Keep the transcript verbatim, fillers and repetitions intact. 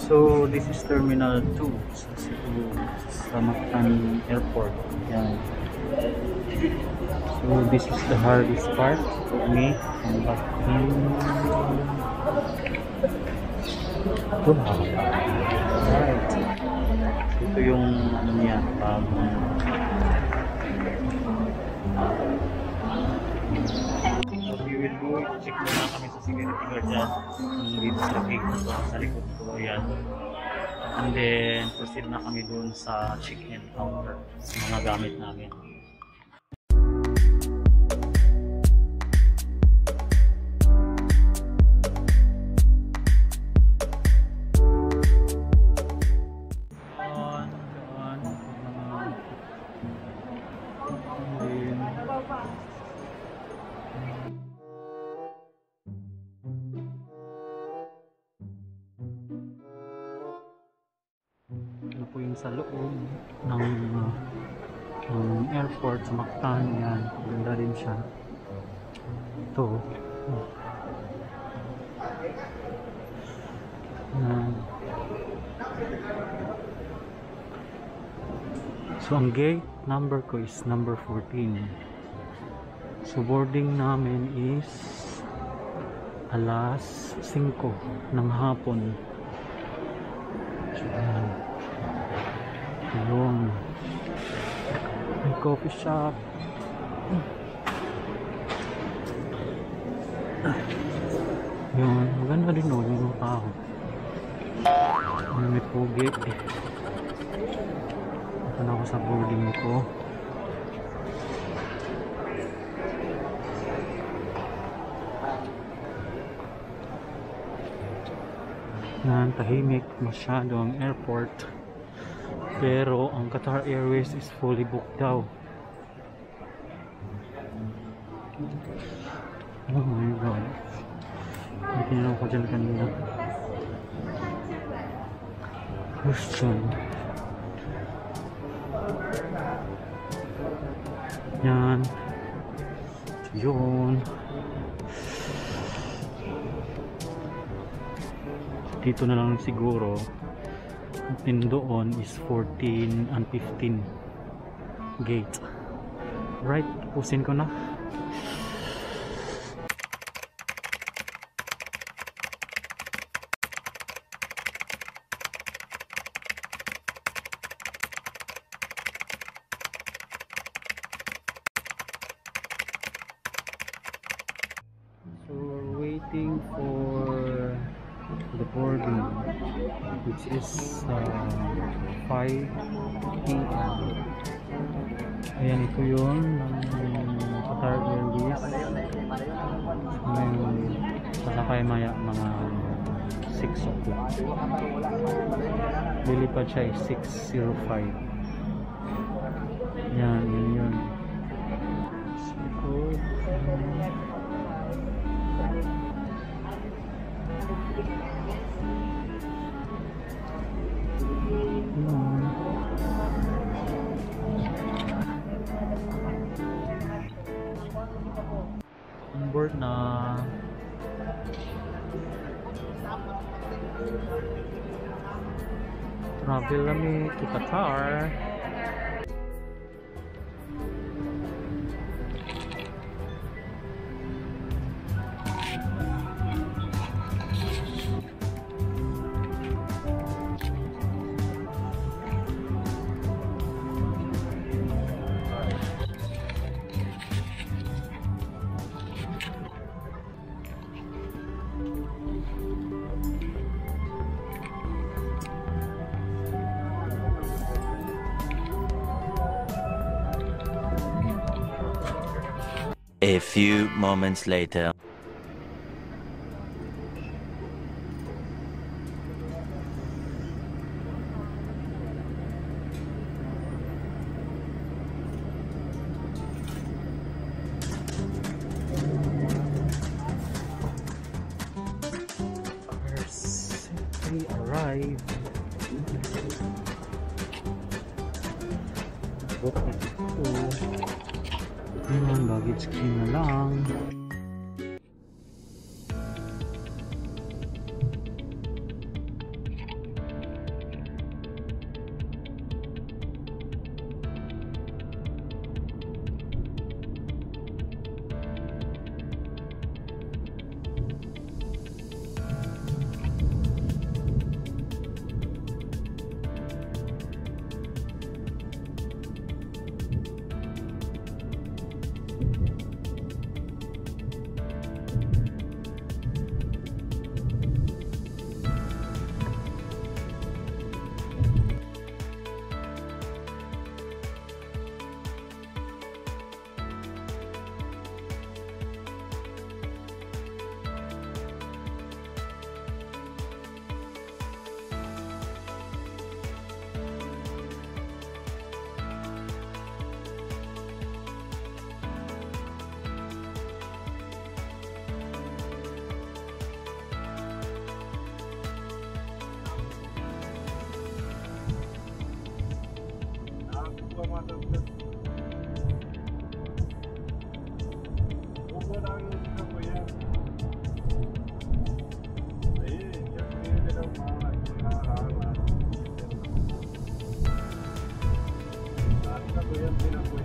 So this is Terminal two sa Cebu, sa Mactan Airport. Yan. So this is the hardest part for me. Come back in. Alright. Ito yung ano niya, um, so we will go check muna kami sa security guard dyan dito sa gate sa likod ko. Ayan. And then proceed na kami dun sa check-in counter sa mga gamit namin. Ano po yung sa loob ng, uh, ng airport sa Mactan. Yan, ganda din siya. Ito yan. So ang gate number ko is number fourteen. So boarding namin is alas singko ng hapon. So yan. Yung may coffee shop. Yun, maganda din o yung tao. May pugi. Ito na ako sa boarding ko. Yan, tahimik masyado ang airport. Pero ang Qatar Airways is fully booked daw. Oh my god. Hindi tinanong ko dyan kanina. Question. Yan. Yun. Dito na lang siguro. Yung doon is fourteen and fifteen gate. Right, pusin ko na. So we're waiting for the boarding, which is uh, five p m Ayan, ito yun ng Qatar Airways. Ngayon pasakay maya mga six o'clock. Lilipad siya ay six oh five. Yan, yun yun. So, on board na. Travel kami to Qatar. A few moments later. We arrived. Ayan, baggage claim na lang. Kuya,